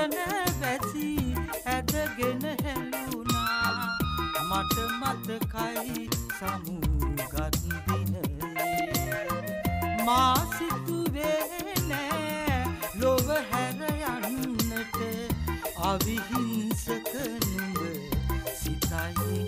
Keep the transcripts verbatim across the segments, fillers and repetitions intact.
වැසි ඇදගෙන හැලුණා මට මතකයි සමුගත් දිනයේ මා සිතුවේ නෑ ලොව හැර යන්නට අවිහිංසක නුඹ සිතයි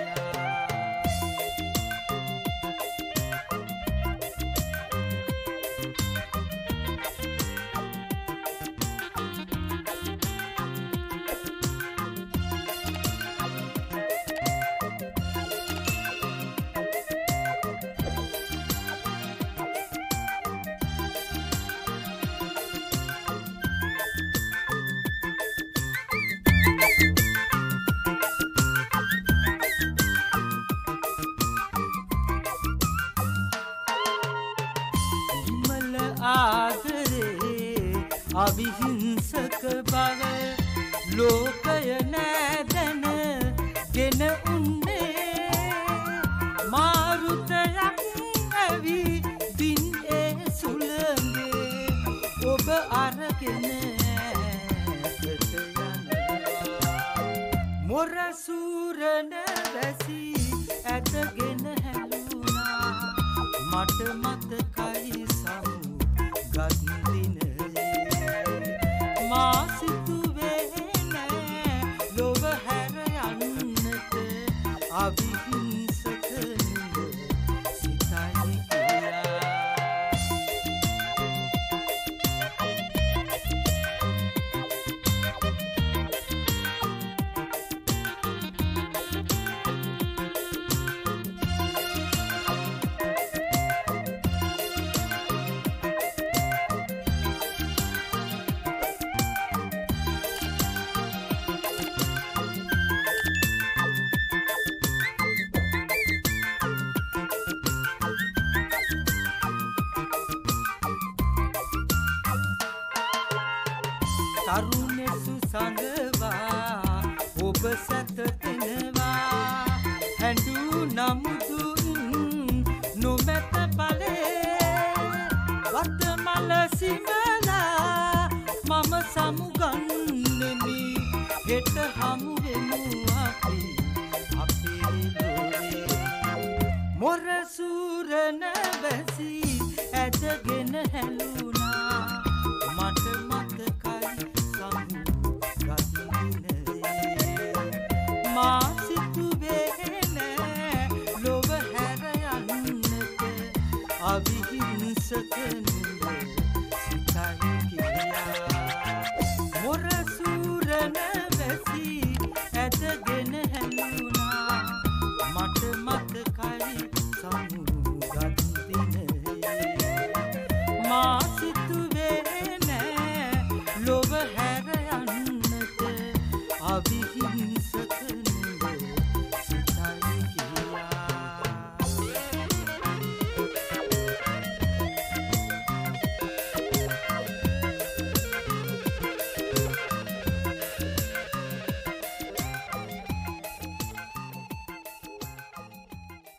අවිහිංසක බව ලෝකය නෑදැන ගෙන උන්නේ මාරුතයක් ඇවි දින් ඒ සුළඟේ ඔබ අරගෙන ඇතට යනවා මොරසූරන වැසි ඇදගෙන හැලුණා මට මතකයි සමුගත් දිනයේ මා සිතුවේ නෑ ලොව හැර යන්නට අවිහිංසක නුඹ සිතයි කියා තරුණෙසු සඳවා ඔබ සැතපෙනවා හැඬු නමුදුන් නොමැත බලේ වතමල සිමලා මම සමුගන්නෙමි ගෙට හමුවෙමු අපි අපේ දොරේ මොරසූරන වැසි ඇදගෙන හැලුණා මට මා සිතුවේ නෑ ලොව හැර යන්නට අවිහිංසක නුඹ සිතයි කියා මොරසූරන වැසි ඇදගෙන හැලුණා මට මතකයි සමුගත් දිනයේ මා සිතුවේ නෑ ලොව හැර යන්නට අවිහිංසක